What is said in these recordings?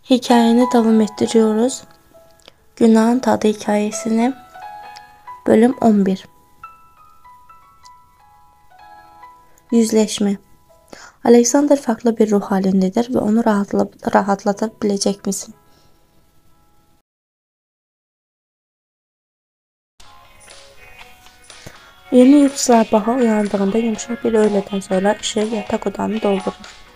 Hikayeni devam ettiriyoruz. Günahın Tadı hikayesini. Bölüm 11. Yüzleşme. Alexander farklı bir ruh halindedir ve onu rahatlatabilecek misin? Yeni yıl sabahı uyandığında yumuşak bir öğleden sonra ışığı yatak odanı doldurur.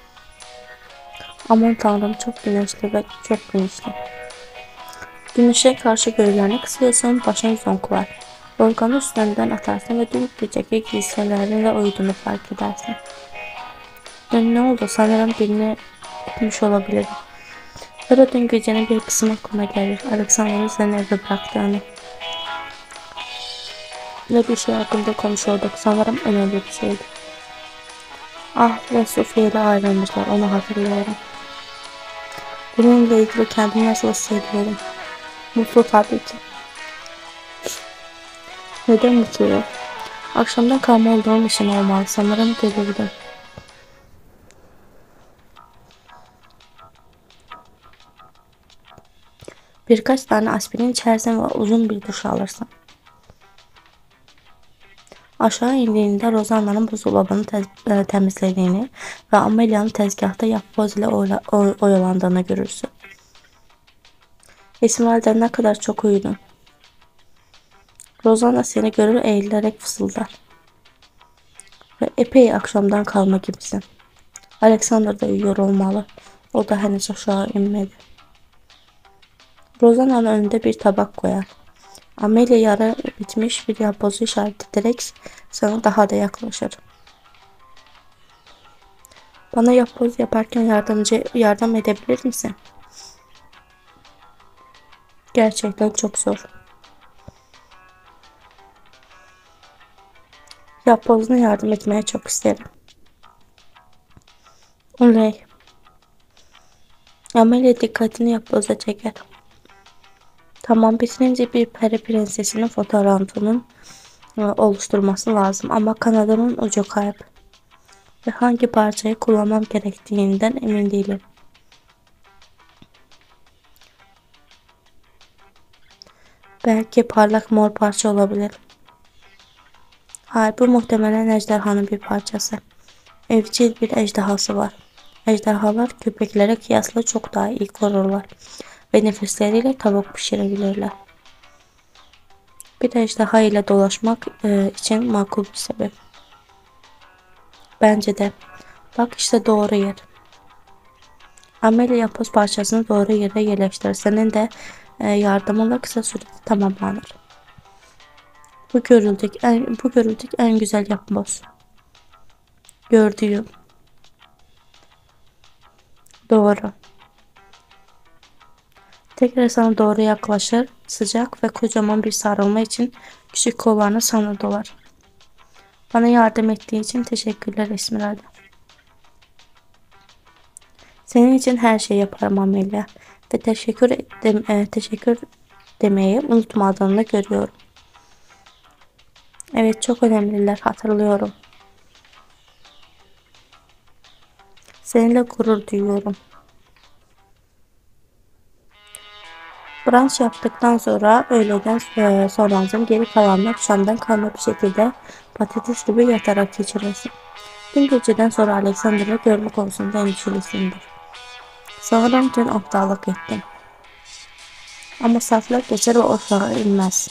Aman tanrım, çok güneşli ve çok güneşli. Güneşe karşı gözlerini kısıyorsun, başın zonklar. Yorganı üstünden atarsın ve dün geceki giysilerinle uyuduğunu fark edersin. Ne oldu? Sanırım birini etmiş olabilirim. Ya da dün gecenin bir kısmı aklıma gelir. Alexander'ın seni evde bıraktığını. Ve bir şey hakkında konuşuyorduk. Sanırım önemli bir şeydi. Ah, ve Sofia ile ayrılmışlar. Onu hatırlıyorum. Bununla ilgili kendimi nasıl hissediyorum? Mutlu tabii ki. Neden mutluyum? Akşamdan kalma olduğum için olmalı. Sanırım delirdim. Birkaç tane aspirin içersin ve uzun bir duş alırsın. Aşağı indiğinde Rozanna'nın buzdolabını temizlediğini ve Amelia'nın tezgahta yapboz ile oyalandığını görürsün. İsmail'den ne kadar çok uyudun. Rozanna seni görür, eğilerek fısıldar. Ve epey akşamdan kalma gibisin. Alexander da uyuyor olmalı. O da henüz aşağı inmedi. Rozanna'nın önünde bir tabak koyar. Amelia yarı bitmiş bir yapbozu işaret ederek sana daha da yaklaşır. Bana yapboz yaparken yardım edebilir misin? Gerçekten çok zor. Yapbozuna yardım etmeye çok isterim. Oley. Amelia dikkatini yapboza çeker. Tamam, bitirince bir peri prensesinin fotoğrafının oluşturması lazım ama kanadının ucu kayıp. Ve hangi parçayı kullanmam gerektiğinden emin değilim. Belki parlak mor parça olabilir. Hayır, bu muhtemelen ejderhanın bir parçası. Evcil bir ejderhası var. Ejderhalar köpeklere kıyasla çok daha iyi korurlar ve nefesleriyle tavuk pişirebilirler. Bir ejderha ile dolaşmak için makul bir sebep. Bence de. Bak işte doğru yer. Amelia yapboz parçasını doğru yere yerleştir. Senin de yardımınla kısa sürede tamamlanır. Bu görüldük en güzel yapboz. Gördüğüm. Doğru. Tekrar sana doğru yaklaşır. Sıcak ve kocaman bir sarılma için küçük kollarını sana dolar. Bana yardım ettiği için teşekkürler Esmeralda. Senin için her şeyi yaparım Amelia. Ve teşekkür demeyi unutmadığını görüyorum. Evet, çok önemliler, hatırlıyorum. Seninle gurur duyuyorum. Brunch yaptıktan sonra öğleden sonrasının geri kalanını akşamdan kalma bir şekilde patates gibi yatarak geçirirsin. Dün geceden sonra Alexander'ı görme konusunda endişelisindir. Sanırım dün aptallık ettim. Ama saatler geçer ve o aşağı inmez.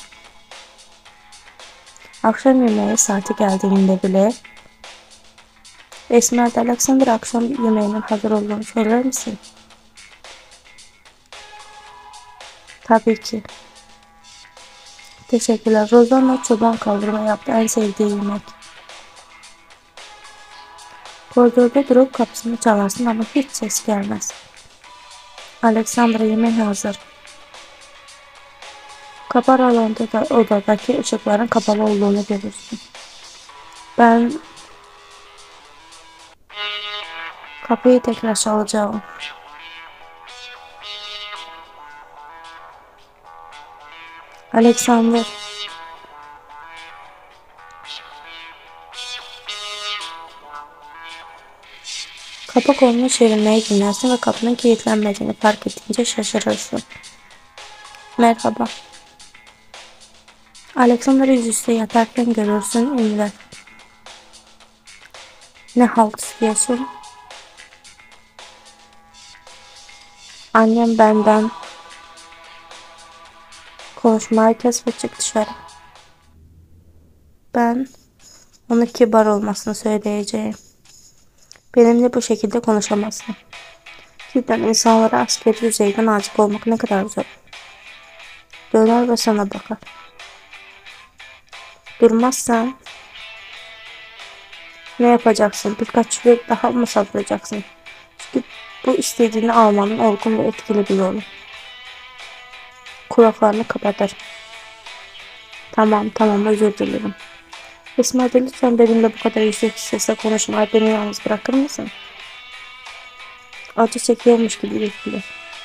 Akşam yemeği saati geldiğinde bile Esmer Alexander akşam yemeğinin hazır olduğunu söyler misin? Tabii ki. Teşekkürler. Rosanna çoban kaldırma yaptı. En sevdiği yemek. Koridorda durup kapısını çalarsın ama hiç ses gelmez. Alexandra, yemeği hazır. Kapı aralığında da odadaki ışıkların kapalı olduğunu görürsün. Ben kapıyı tekrar çalacağım. Alexander. Kapı kolunu çevirmeyi dinlersin ve kapının kilitlenmediğini fark edince şaşırırsın. Merhaba. Alexander'ı yüzüstü yatarken görürsün Ünver. Ne halt istiyorsun? Annem benden konuşmayı kes ve çık dışarı. Ben ona kibar olmasını söyleyeceğim. Benimle bu şekilde konuşamazsın. Cidden insanlara askeri düzeyden aşık olmak ne kadar zor. Döner ve sana bakar. Durmazsan ne yapacaksın? Birkaç yıl daha mı sabrılacaksın? Çünkü bu istediğini almanın olgun ve etkili bir yolu. Kulaklarını kapatır. Tamam özür dilerim. İsmail lütfen benimle bu kadar yüksek sesle konuşmayı beni yalnız bırakır mısın? Acı çekiyormuş gibi irkilir.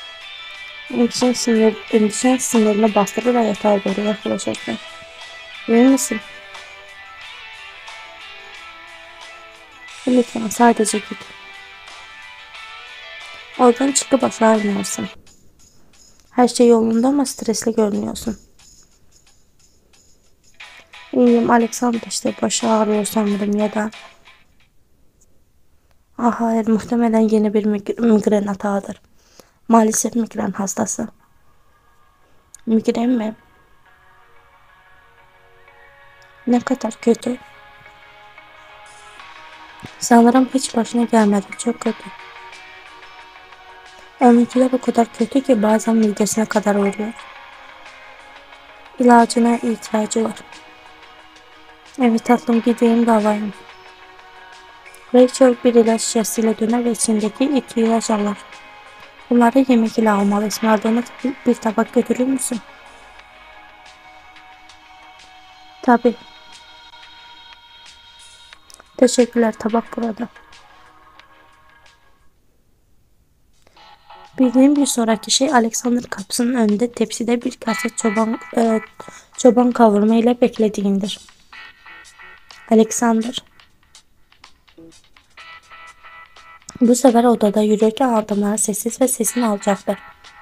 Endişen sinirine bastırır ve yatağa doğru yaklaşırsın. Emin misin? Lütfen sadece git. Oradan çıkıp aşağı inersin. Her şey yolunda ama stresli görünüyorsun. İyiyim Alexander, işte başı ağrıyor sanırım ya da... Ah hayır, muhtemelen yeni bir migren atağıdır. Maalesef migren hastası. Migren mi? Ne kadar kötü. Sanırım hiç başına gelmedi. Çok kötü. Onunkiler o kadar kötü ki bazen midesine kadar vuruyor. İlacına ihtiyacı var. Evet tatlım, gideyim de alayım. Rachel bir ilaç şişesiyle döner ve içindeki 2 ilaç alır. Bunları yemek ile almalı. İsmail'den bir tabak götürür müsün? Tabii. Teşekkürler, tabak burada. Bildiğim bir sonraki şey Alexander kapısının önünde tepside bir kase çoban kavurma ile beklediğindir. Alexander bu sefer odada yürürken adımları sessiz ve sesini alacaktır.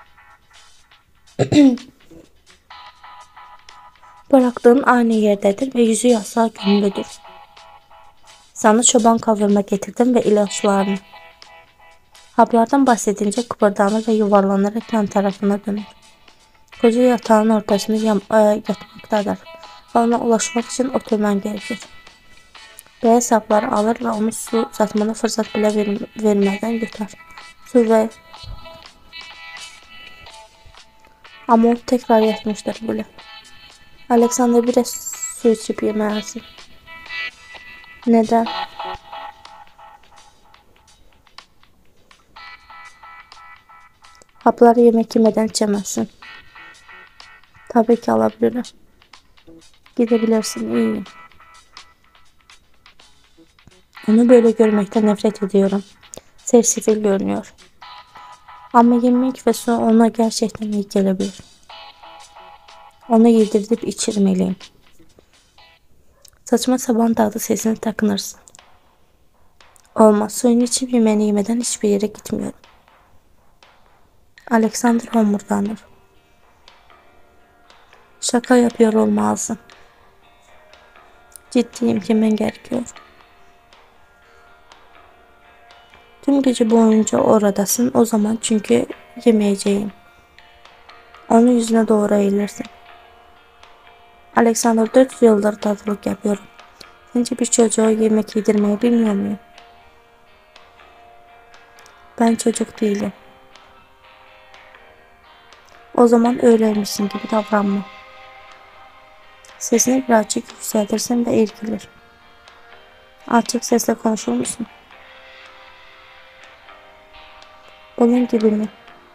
Bıraktığın aynı yerdedir ve yüzü yasal gönüllüdür. Sana çoban kavurma getirdim ve ilaçlarını. Haplardan bahsedince kıpırdanır ve yuvarlanarak yan tarafına dönür. Koca yatağın ortasında yatmaktadır. Ona ulaşmak için oturman gerekir. Beyaz hapları alır ve onu su uzatmana fırsat bile vermeden yutar. Su ve... Ama o tekrar yatmıştır bile. Alexander biraz su içip yemezsin. Neden? Hapları yemek yemeden içemezsin. Tabii ki alabilirim. Gidebilirsin, iyiyim. Onu böyle görmekten nefret ediyorum. Sersefil görünüyor. Ama yemek ve su ona gerçekten iyi gelebilir. Onu yedirip içirmeliyim. Saçma sapan dağda sesini takınırsın. Olmaz, suyunu içip yemeğini yemeden hiçbir yere gitmiyorum. Alexander homurdanır. Şaka yapıyor olmalısın. Ciddiyim, yemen gerekiyor. Tüm gece boyunca oradasın o zaman çünkü yemeyeceğim. Onun yüzüne doğru eğilirsin. Alexander 4 yıldır tadılık yapıyorum. Sence bir çocuğa yemek yedirmeyi bilmiyor muyum? Ben çocuk değilim. O zaman öyleymişsin gibi davranma. Sesini birazcık yükseltirsen de irkilir. Alçak sesle konuşur musun? Onun gibi mi?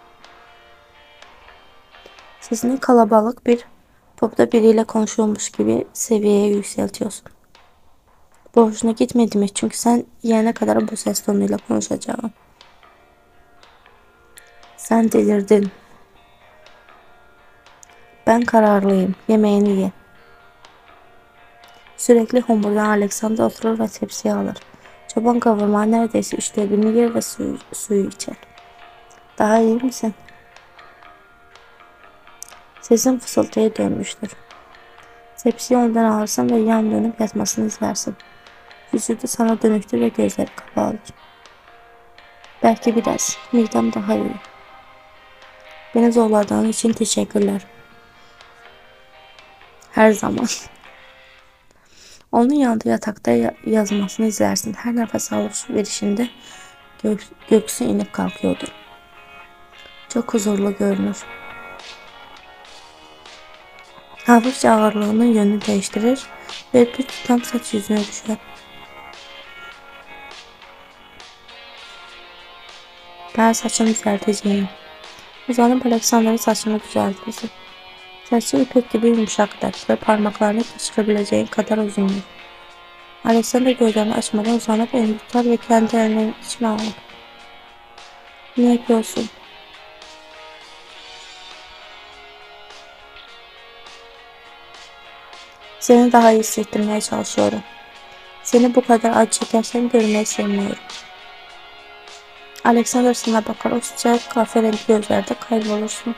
Sesini kalabalık bir topta biriyle konuşuyormuş gibi seviyeye yükseltiyorsun. Bu hoşuna gitmedi mi? Çünkü sen yiyene kadar bu ses tonuyla konuşacağım. Sen delirdin. Ben kararlıyım. Yemeğini ye. Sürekli homurdan Alexander oturur ve tepsiye alır. Çoban kavurma neredeyse 3/4'ünü yer ve suyu içer. Daha iyi misin? Sesin fısıltıya dönmüştür. Tepsiyi ondan alırsın ve yan dönüp yatmasını izlersin. Vücudu sana dönüktür ve gözleri kapalıdır. Belki biraz. Midem daha iyi. Beni zorladığın için teşekkürler. Her zaman. Onun yanında yatakta yazmasını izlersin. Her nefes alışverişinde göksü inip kalkıyordur. Çok huzurlu görünür. Hafifçe ağırlığının yönünü değiştirir ve bir tutam saç yüzüne düşer. Ben saçımı düzelteceğim. Uzanıp Alexander'ın saçını düzeltirsin. Saçı ipek gibi yumuşaktır ve parmaklarını geçirebileceğin kadar uzundur. Alexander gözlerini açmadan uzanıp elini tutar ve kendi elinin içine alır. Ne yapıyorsun? Seni daha iyi hissettirmeye çalışıyorum. Seni bu kadar acı çekersen görmeyi sevmiyorum. Alexander sana bakar. O sıcak kahverengi gözlerde kaybolursun.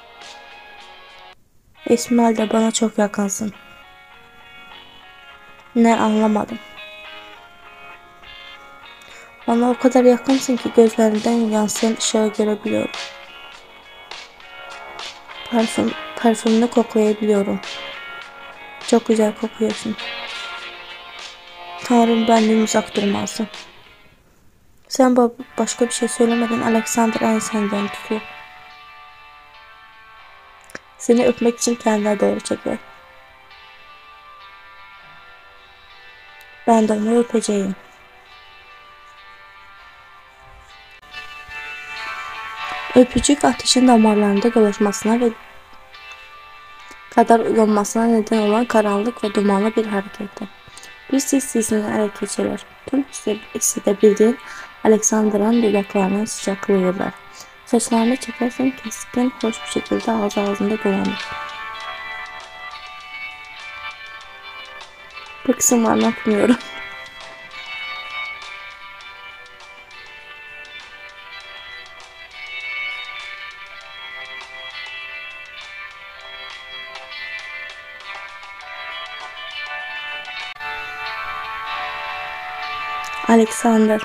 İsmail de bana çok yakınsın. Ne anlamadım. Bana o kadar yakınsın ki gözlerinden yansıyan ışığı görebiliyorum. Parfümünü koklayabiliyorum. Çok güzel kokuyorsun. Tanrım benden uzak durmalısın. Sen başka bir şey söylemeden Alexander ensenden tutuyor. Seni öpmek için kendine doğru çekiyor. Ben de onu öpeceğim. Öpücük ateşin damarlarında dolaşmasına ve kadar uzanmasına neden olan karanlık ve dumanlı bir harekettir. Bir sessizliğine ele geçirir. Tüm hissedebildiğin Alexander'ın dudaklarının sıcaklığıdır. Saçlarını çekersen keskin, hoş bir şekilde ağzında dolanır. Bu kısımlarını okumuyorum. Alexander.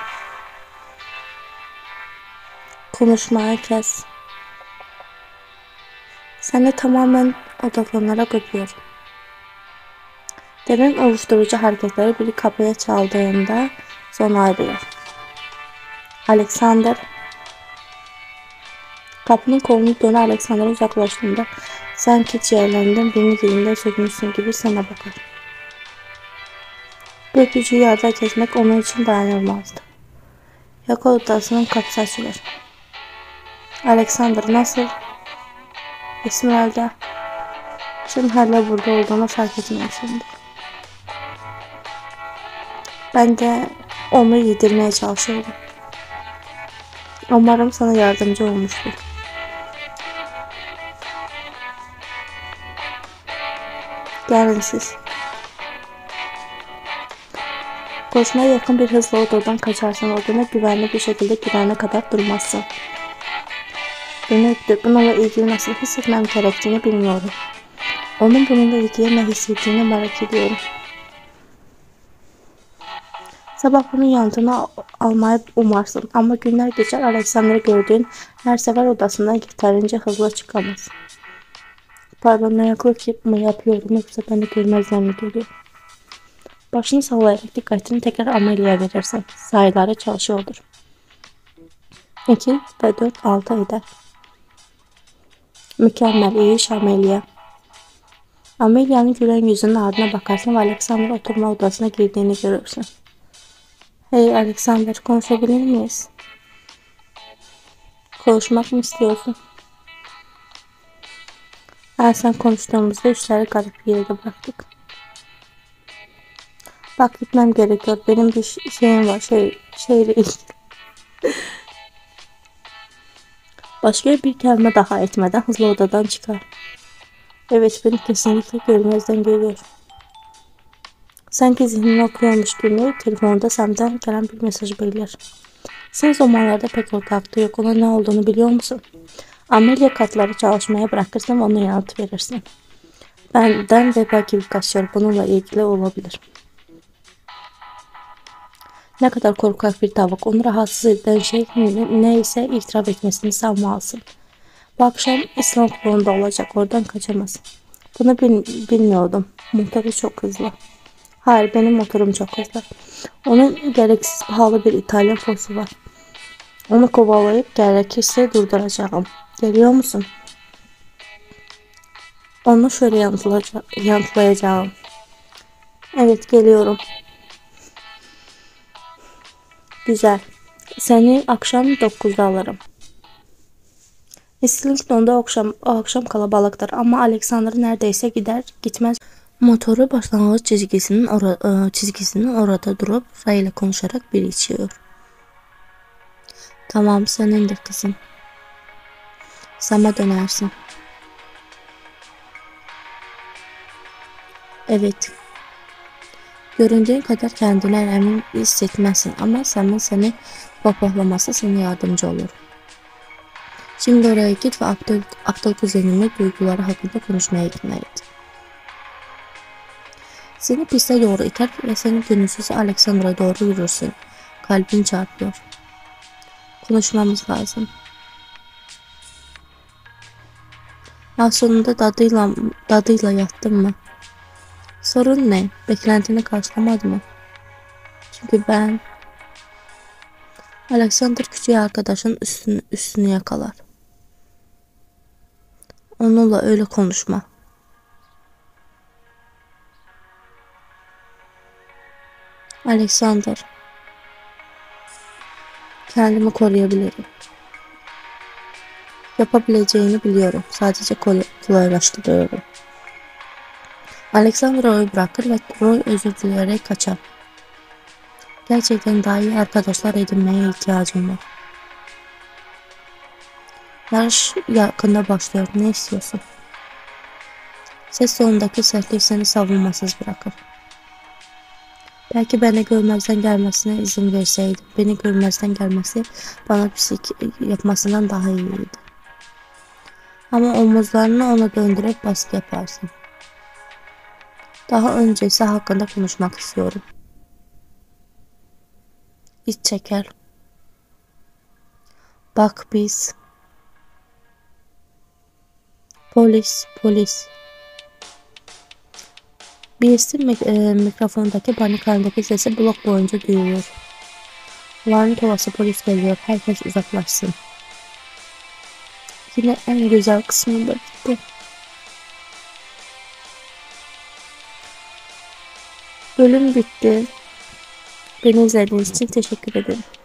Konuşmayı kes. Seni tamamen odaklanarak öpüyor. Derin oluşturucu hareketleri bir kapıya çaldığında sona eriyor. Alexander. Kapının kolunu döne Alexander'a uzaklaştığında sanki ciğerlerinden birini dilinden sökmüşsün gibi sana bakar. Bu öpücüğü yarıda kesmek onun için dayanılmazdı. Yaka odasının kapısı açılır. Alexander nasıl? İsmail'de. Sen hala burada olduğunu fark etmemişsindir. Ben de onu yedirmeye çalışıyorum. Umarım sana yardımcı olmuştur. Gelin siz. Koşmaya yakın bir hızla odadan kaçarsan odana güvenli bir şekilde girene kadar durmazsın. Beni öptü. Bununla ilgili nasıl hissetmem gerektiğini bilmiyorum. Onun bununla ilgili ne hissettiğini merak ediyorum. Sabah bunun yanına almayı umarsın ama günler geçer Alexander'ı gördüğün her sefer odasından yeterince hızlı çıkamaz. Paranoyaklık mı yapıyorum yoksa beni görmezden mi geliyor? Başını sallayarak dikkatini tekrar Amelia'ya verirsen sayıları çalışıyordur. 2 ve 4 6 eder. Mükemmel iyi iş Amelia. Amelia'nın gülen yüzünün ardına bakarsan ve Alexander oturma odasına girdiğini görürsün. Hey Alexander, konuşabilir miyiz? Konuşmak mı istiyorsun? Sen konuştuğumuzda işleri garip bir yerde bıraktık. Bak gitmem gerekiyor. Benim bir şeyim var. Şeyle ilgili. Başka bir kelime daha etmeden hızlı odadan çıkar. Evet beni kesinlikle görmezden geliyor. Sanki zihnini okuyormuş gibi telefonda Sam'dan gelen bir mesaj bilir. Sen zamanlarda pek ortakta yok. Ona ne olduğunu biliyor musun? Amelya katları çalışmaya bırakırsam ona yanıt verirsin. Benden ve belki birkaç yer bununla ilgili olabilir. Ne kadar korkak bir tavuk. Onu rahatsız eden şey neyse itiraf etmesini sanmalısın. Bu akşam İslam klubunda olacak. Oradan kaçamaz. Bunu bilmiyordum. Motoru çok hızlı. Hayır, benim motorum çok hızlı. Onun gereksiz pahalı bir İtalyan postu var. Onu kovalayıp gerekirse durduracağım. Geliyor musun? Onu şöyle yanıtlayacağım. Evet, geliyorum. Güzel. Seni akşam 9'da alırım. Islington'da o akşam kalabalıktır ama Alexander neredeyse gider gitmez motoru başlangıç çizgisinin orada durup Ray ile konuşarak bir içiyor. Tamam, senindir kızım. Sam'a dönersin. Evet. Göründüğün kadar kendinden emin hissetmezsin ama Sam'ın seni pohpohlaması sana yardımcı olur. Şimdi oraya git ve aptal kuzenimi duyguları hakkında konuşmaya ikna et. Seni piste doğru iter ve senin gönülsüz Alexandra'ya doğru yürürsün. Kalbin çarpıyor. Konuşmamız lazım. Sonunda dadıyla yattın mı? Sorun ne? Beklentini karşılamadı mı? Çünkü Alexander küçük arkadaşın üstünü yakalar. Onunla öyle konuşma. Alexander, kendimi koruyabilirim. Yapabileceğini biliyorum. Sadece kolaylaştırıyorum. Alexander Roy'u bırakır ve Roy özür dileyerek kaçar. Gerçekten daha iyi arkadaşlar edinmeye ihtiyacım var. Yarış yakında başlıyor. Ne istiyorsun? Ses tonundaki sertlik seni savunmasız bırakır. Belki beni görmezden gelmesine izin verseydim. Beni görmezden gelmesi bana pislik yapmasından daha iyiydi. Ama omuzlarını ona döndürüp baskı yaparsın. Daha öncesi hakkında konuşmak istiyorum. İç çeker. Bak biz. Polis. Birisi mikrofondaki panik halindeki sesi blok boyunca duyuyor. Lanet olası, polis geliyor. Herkes uzaklaşsın. Yine en güzel kısmı da bitti. Bölüm bitti. Beni izlediğiniz için teşekkür ederim.